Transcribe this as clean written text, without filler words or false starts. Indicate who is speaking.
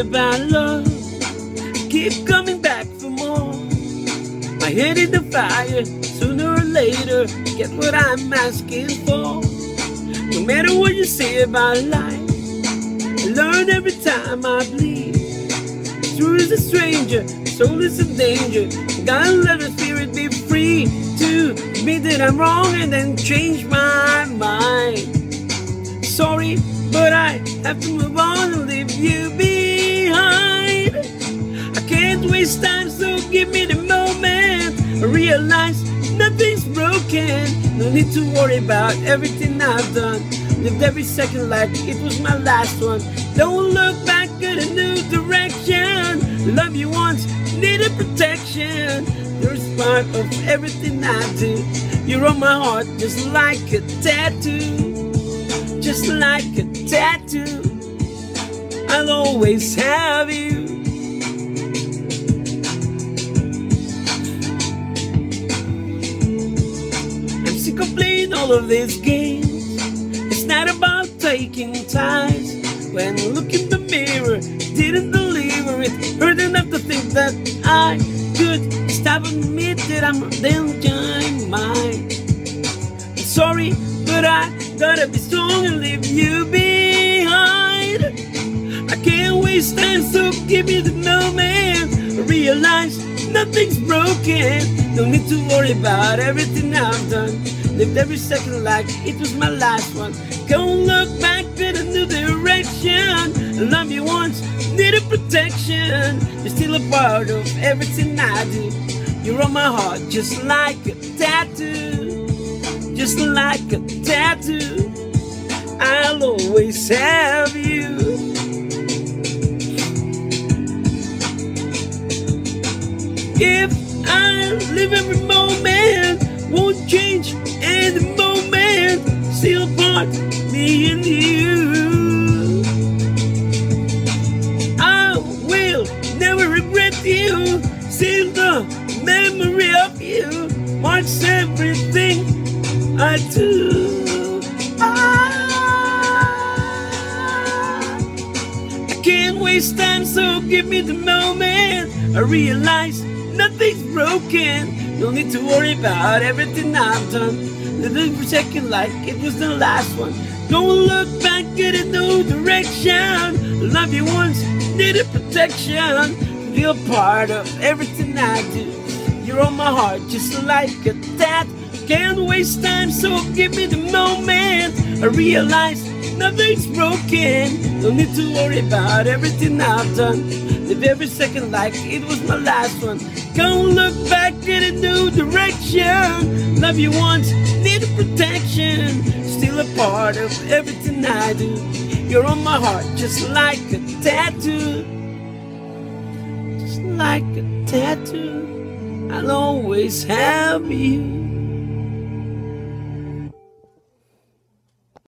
Speaker 1: about love. Keep coming back for more. My head in the fire, sooner or later, get what I'm asking for. No matter what you say about life, I learn every time I bleed. True is a stranger, soul is a danger. Gotta let the spirit be free to admit that I'm wrong and then change my mind. Sorry, but I have to move on and leave you behind. I can't waste time, so give me the moment. I realize nothing's broken. No need to worry about everything I've done. Lived every second like it was my last one. Don't look back at a new direction. Love you once, needed protection. You're part of everything I do. You're on my heart just like a tattoo. Just like a tattoo. I'll always have you. I'm sick of playing all of these games. It's not about taking ties. When I look in the mirror, didn't deliver it. Hurt enough to think that I could stop and admit that I'm then mine. I'm sorry, but I gotta be strong and leave you behind. I can't waste time, so give me the moment. I realize nothing's broken. No need to worry about everything I've done. Lived every second like it was my last one. Don't look back at a new direction. I love you once, needed protection. You're still a part of everything I do. You're on my heart just like a tattoo. Just like a tattoo. I'll always have you. If I live every moment, won't change any moment. Still part me and you. I will never regret you. Still the memory of you marks everything I do. I can't waste time, so give me the moment. I realize nothing's broken. No need to worry about everything I've done. Living for a second like it was the last one. Don't look back at a new direction. Love you once, needed protection. You're part of everything I do. You're on my heart just like a tat. Can't waste time, so give me the moment. I realize nothing's broken. No need to worry about everything I've done. Live every second like it was my last one. Don't look back at a new direction. Love you once, need protection. Still a part of everything I do. You're on my heart just like a tattoo. Just like a tattoo. I'll always have you.